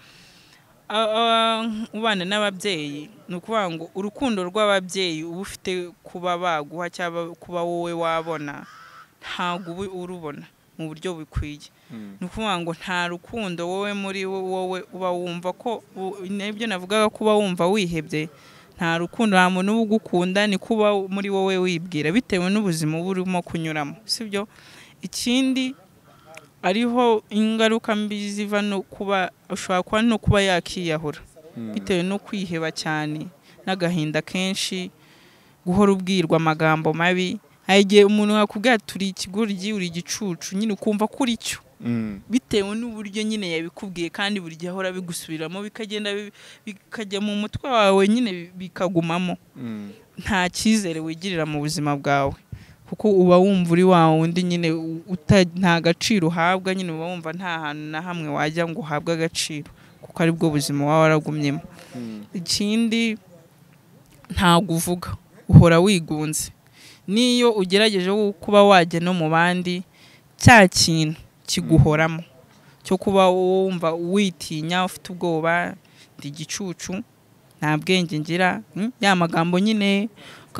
ubana n'ababyeyi ni ukuvuga ngo urukundo rw'ababyeyi uba ufite kuba baguha cyangwa kuba wowe wabona ntabwo uba urubona mu buryo bukwiye ni ukuvuga ngo nta rukundo wowe muri wowe uba wumva ko n'ibyo navugaga kuba wumva wihebye nta rukundo nta muntu uba ugukunda ni kuba muri wowe wibwira bitewe n'ubuzima uba urimo kunyuramo sibyo ikindi ariho ingaruka mbi ziva no kuba ushobora kuba no kuba yakiyahura bitewe no kwiheba cyane n'agahinda kenshi guhora ubwirwa amagambo mabi igihe umuntu yakubwira turi ikigoryi uri igicucu nyine ukumva kuri cyo bitewe n'uburyo nyine yabikubwiye kandi buri gihe ahora bigusubiramo bikagenda bikajya mu mutwe wawe nyine bikagumamo nta cyizere wigirira mu buzima bwawe kuko uba wumva uri wa wundi nyine nta gaciro uhabwa nyine uba wumva nta hantu na hamwe wajya ngo uhabwe agaciro kuko ari bwo buzima waba waragumyemo ikindi ntabwo uvuga uhora wigunze niyo ugerageje kuba wajya no mu bandi cya kintu kiguhoramo cyo kuba wumva witinya ufite ubwoba ndi igicucu nta bwenge ngira ya magambo nyine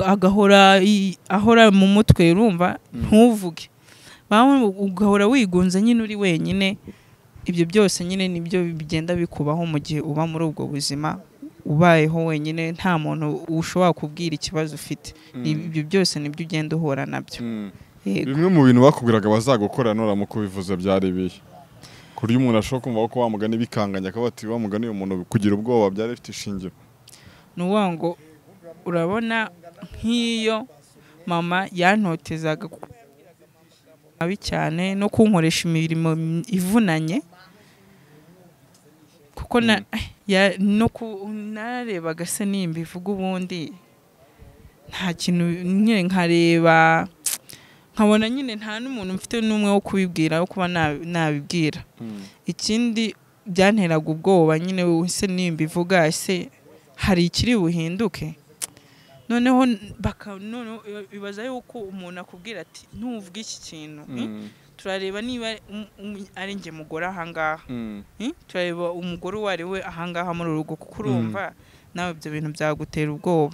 ahora mu mutwe urumva ntuvuge ugahora wigunze nyine uri wenyine ibyo byose nyine nibyo bigenda bikubaho mu gihe uba muri ubwo buzima ubayeho wenyine nta muntu ushobora kubwira ikibazo ufite ibyo byose nibyo ugenda uhura nabyo bimwe mu bintu bakubwiraga bazagukora nuramuko bivuze byari ibihe kuri umuntu ashobora kumva ko wamugana bikanganya akaba ati wamugana uyu muntu kugira ubwoba byari bifite ishingiro ni ukuvuga ngo urabona nk'iyo mama yantotezaga abi cyane no kunkoresha imirimo ivunanye kuko narebaga se nimba ivuga ubundi nta kintu nyine nkareba nkabona nyine nta n'umuntu mfite n'umwe wo kubibwira wo kuba nabibwira ikindi byanteraga ubwoba nyine se nimba ivuga ese hari ikiri buhinduke noneho bibaza yuko umuntu akubwira ati ntuvuge iki kintu turareba niba ari njye mugore ahangaha turareba umugore uwo ari we ahangaha muri urugo kuko urumva nawe ibyo bintu byagutera ubwoba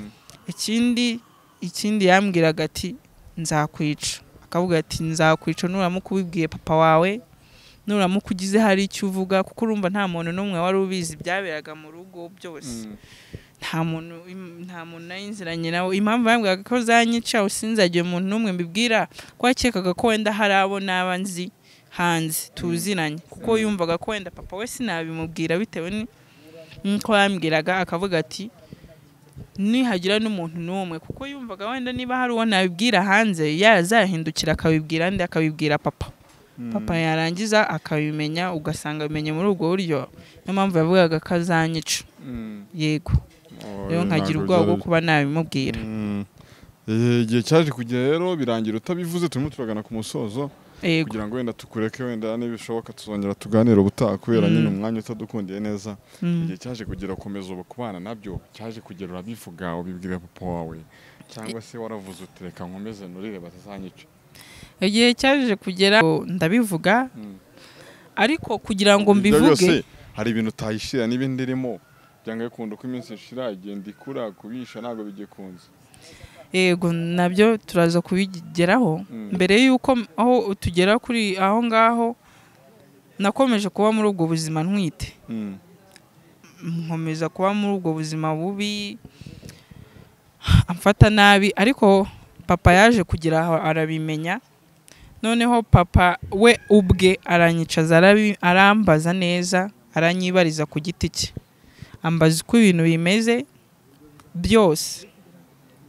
ikindi yambwiraga ati nzakwica akavuga ati nzakwica nuramuka ubibwiye papa wawe nuramuka ugize hari icyo uvuga kuko urumva nta muntu n'umwe wari ubizi byaberaga mu rugo byose nta muntu nayinziranye nawe impamvu yambwiraga ko zanyica usinzagiye umuntu n'umwe mbibwira ko yakekaga ko wenda hari abo naba nzi hanze tuziranye kuko yumvaga ko wenda papa we sinabimubwira bitewe n'uko yambwiraga akavuga ati nihagira n'umuntu n'umwe kuko yumvaga wenda niba hari uwo nabibwira hanze yazahindukira akabibwira ndi akabibwira papa yarangiza akabimenya ugasanga bimenye muri ubwo buryo niyo mpamvu yavugaga ko azanyica yego rero nkagira ubwoba bwo kuba nabimubwira igihe cyaje kugera rero birangira utabivuze turimo turagana ku musozo kugira ngo wenda tukureke wenda nibishoboka tuzongera tuganire ubutaha kubera nyine umwanya utadukundiye neza igihe cyaje kugera ukomeza ubu kubana nabyo cyaje kugera urabivuga ubibwira papa wawe cyangwa se waravuze utereka nkomeze nurire batazanyica igihe cyaje kugera ndabivuga ariko kugira ngo mbivuge hari ibintu utayishira n'ibindi irimo byanga bikunda uko iminsi ishira igenda ikura kubisha ntabwo bigikunze yego nabyo turaza kubigeraho mbere yuko aho tugera kuri aho ngaho nakomeje kuba muri ubwo buzima ntwite nkomeza kuba muri ubwo buzima bubi amfata nabi ariko papa yaje kugira aho arabimenya noneho papa we ubwe aranyicaza arambaza neza aranyibariza ku giti cye ambaza uko ibintu bimeze byose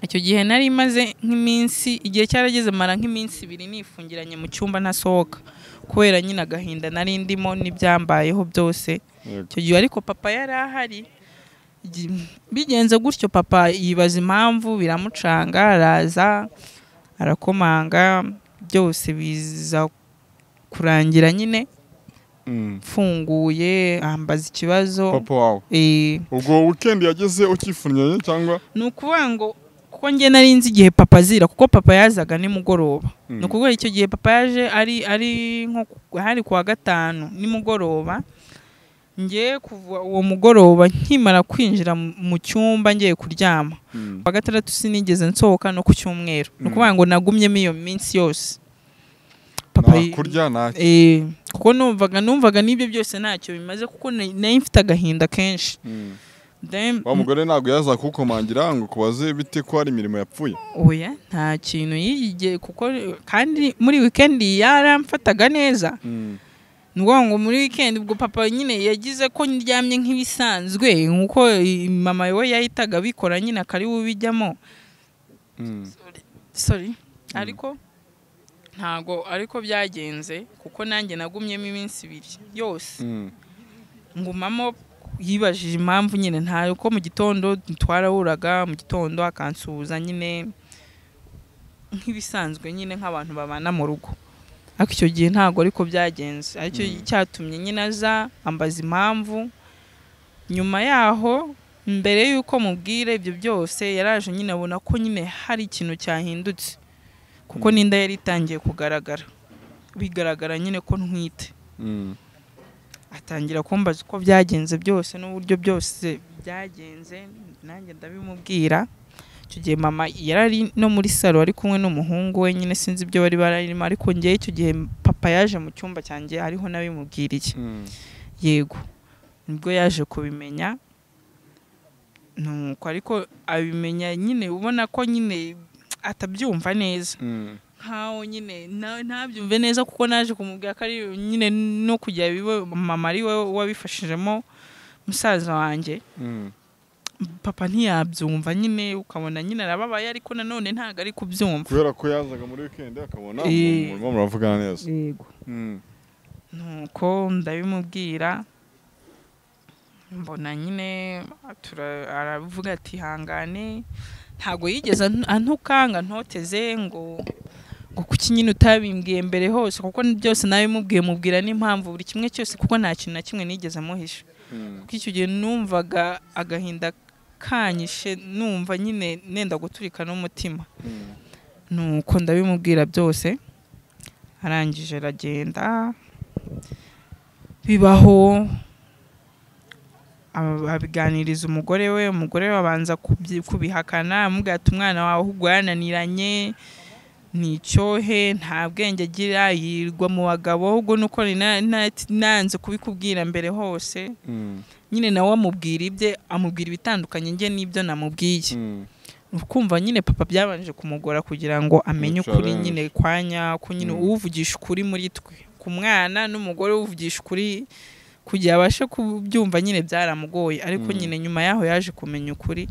icyo gihe nari maze nk'iminsi igihe cyarageze mara nk'iminsi 2 nifungiranye mu cyumba ntasohoka kubera nyine agahinda nari ndimo n'ibyambayeho byose. Icyo gihe ariko papa yari ahari, bigenze gutyo papa yibaza impamvu, biramucanga, araza arakomanga, byose biza kurangira nyine mfunguye, ambaza ikibazo. Papa wawe ubwo weekend yageze ukifunyanye cyangwa nukuvuga ngo kuko nge nari nzi igihe papa azira, kuko papa yazaga nimugoroba. Nukuvuga icyo gihe papa yaje ari nko hari kuwa 5 nimugoroba. Ngiye kuva uwo mugoroba nkimara kwinjira mu cyumba ngiye kuryama, kwa 6 sinigeze nsohoka no ku cyumweru. Nukuvuga ngo nagumyemo iyo minsi yose papa kurya nacyo kuko numvaga nibyo byose ntacyo bimaze, kuko nari mfite agahinda kenshi. Wa mugore ntabwo yaza kukomangira ngo kubaze bite ko hari imirimo yapfuye? Oya, nta kintu yigije, kuko kandi muri weekend yaramfataga neza. Ngo muri weekend ubwo papa nyine yagize ko ndyamye nk'ibisanzwe nkuko mama we yahitaga bikora nyine akari ubijyamo. Sorry. Ariko ntago ariko byagenze, kuko nanjye nagumyemo iminsi 2 yose. Ngumamo yibajije impamvu nyine nta uko mu gitondo twarahuraga, mu gitondo akansuhuza nyine nk'ibisanzwe nyine nk'abantu babana mu rugo. Ariko icyo gihe ntago ariko byagenze, aricyo cyatumye nyine aza ambaza impamvu. Nyuma yaho mbere yuko mubwire ibyo byose yaraje nyine abona ko nyine hari ikintu cyahindutse, kuko ninda yari itangiye kugaragara, bigaragara nyine ko ntwite. Atangira kumbaza uko byagenze byose n'uburyo byose byagenze, nanjye ndabimubwira. Icyo gihe mama yarari no muri salo ari kumwe n'umuhungu we, nyine sinzi ibyo bari bararimo, ariko ngiye icyo gihe papa yaje mu cyumba cyanjye ariho nabimubwiriye. Yego, nibwo yaje kubimenya. Nuko ariko abimenya nyine ubona ko nyine atabyumva neza. Nkaho nyine ntabyumve neza, kuko naje kumubwira ko ari nyine no kujya biwe mama ari we wabifashijemo musaza wanjye. Papa ntiyabyumva nyine, ukabona nyine arababaye, ariko nanone ntago ari kubyumva kubera ko yazaga muri weekend akabona murimo muravugana neza. Yego. Nuko ndabimubwira, mbona nyine aravuga ati hangane. Ntago yigeze antukanga ntoteze ngo kuki nyine utabimbwiye mbere hose, kuko byose nabimubwiye mubwira n'impamvu buri kimwe cyose, kuko nta kintu na kimwe nigeze muhisha. Kuko icyo gihe numvaga agahinda kanyishe, numva nyine nenda guturika n'umutima. Nuko ndabimubwira byose, arangije aragenda. Bibaho abiganiriza umugore we abanza kubihakana, amubwira ati umwana wawe ahubwo yananiranye, nicyohe, nta bwenge agira, yirwa mu bagabo, ahubwo nuko nanze kubikubwira mbere hose. Nyine nawe amubwira ibye, amubwira ibitandukanye nge n'ibyo namubwiye. Ukumva nyine papa byabanje kumugora kugira ngo amenye ukuri nyine kwanya, ko nyine uvugisha ukuri muri twe ku mwana n'umugore uvugisha ukuri kugira abashe kubyumva nyine byaramugoye. Ariko nyine nyuma yaho yaje kumenya ukuri,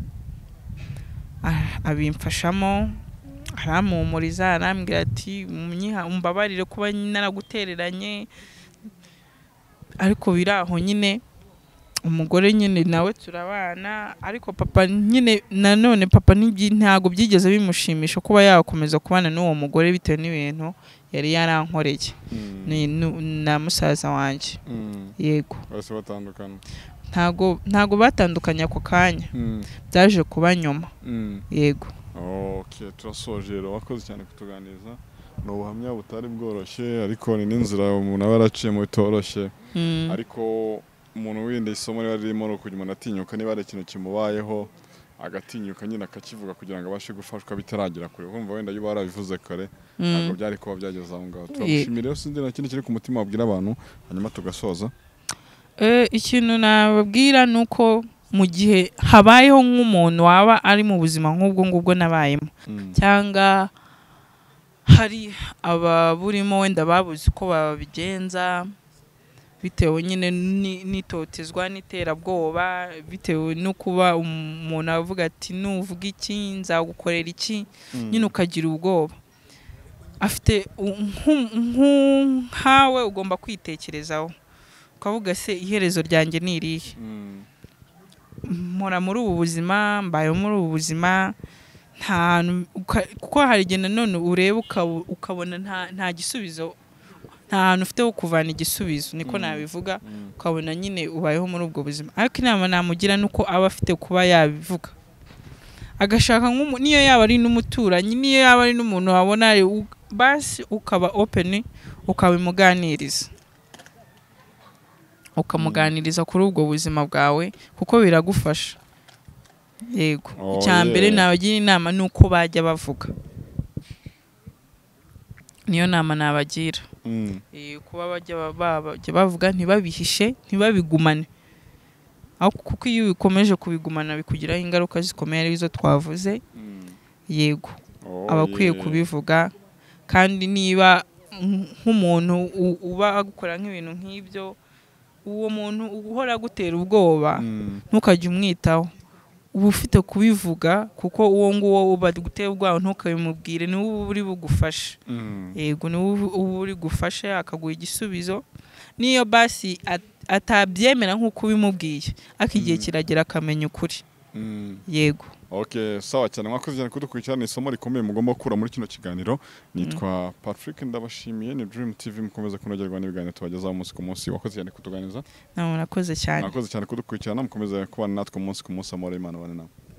abimfashamo, aramuhumuriza, arambwira ati umbabarire kuba naragutereranye. Ariko biraho nyine umugore nyine nawe turabana, ariko papa nyine nanone papa ntago byigeze bimushimisha kuba yakomeza kubana n'uwo mugore bitewe n'ibintu yari yarankoreye na musaza wanjye. Yego, bose batandukana. ntago batandukanye ako kanya, byaje kuba nyuma. Yego. Okay, turasoje rero, wakoze cyane kutuganiriza. No buhamya butari bworoshye, ariko ni n'inzira umuntu aba yaraciye mu bitoroshye. Ariko umuntu winde isomo ririmo no kugira umuntu atinyuka niba ari ikintu kimubayeho, agatinyuka nyine akakivuga kugira ngo abashe gufashwa bitaragira kure. Urumva wenda yuba warabivuze kare, ntabwo byari kuba byageze aho ngaho. Turagushimira rero, sinzi na kindi kiri ku mutima wabwira abantu, hanyuma tugasoza. Ikintu nababwira nuko mu gihe habayeho nk'umuntu waba ari mu buzima nk'ubwo ngubwo nabayemo, cyangwa hari ababurimo wenda babuze uko babigenza, bitewe nyine nitotezwa n'iterabwoba, bitewe no kuba umuntu avuga ati nuvuga iki nzagukorera iki, nyine ukagira ubwoba. Afite nkawe ugomba kwitekerezaho ukavuga se iherezo ryanjye ni irihe, mpora muri ubu buzima, mbaye muri ubu buzima, kuko hari igihe nanone ureba ukabona nta gisubizo, nta hantu ufite ho kuvana igisubizo, niko nabivuga, ukabona nyine ubayeho muri ubwo buzima. Ariko inama namugira nuko aba afite kuba yabivuga, agashaka niyo yaba ari n'umuturanyi, niyo yaba ari n'umuntu wabona basi ukaba open, ukabimuganiriza, ukamuganiriza kuri ubwo buzima bwawe, kuko biragufasha. Yego, icyambere nabagira inama nuko bajya bavuga, niyo nama nabagira. Kuba bajya bavuga, ntibabihishe, ntibabigumane, kuko iyo bikomeje kubigumana bikugiraho ingaruka zikomeye arizo twavuze. Yego, abakwiye kubivuga. Kandi niba nk'umuntu uba agukora nk'ibintu nk'ibyo, uwo muntu uhora gutera ubwoba, ntukajye umwitaho, uba ufite kubivuga, kuko uwo nguwo uba gutera ubwoba ntukabimubwire, ni uba uri bugufashe. Yego, ni uba uri gufashe, akaguha igisubizo. Niyo basi atabyemera nk'uko ubimubwiye, akigiye kiragera akamenya ukuri. Yego. Okay, sawa cyane, mwakoze cyane kudukurikirana. Isomo rikomeye mugomba gukura muri kino kiganiro. Nitwa Patrick, ndabashimiye. Ni Dream TV, mukomeze kunogerwa n'ibiganiro tubagezaho umunsi ku munsi. Wakoze cyane kutuganiriza. Murakoze cyane. Mwakoze cyane kudukurikirana, mukomeze kubana natwe umunsi ku munsi. Amahoro y'Imana abane namwe.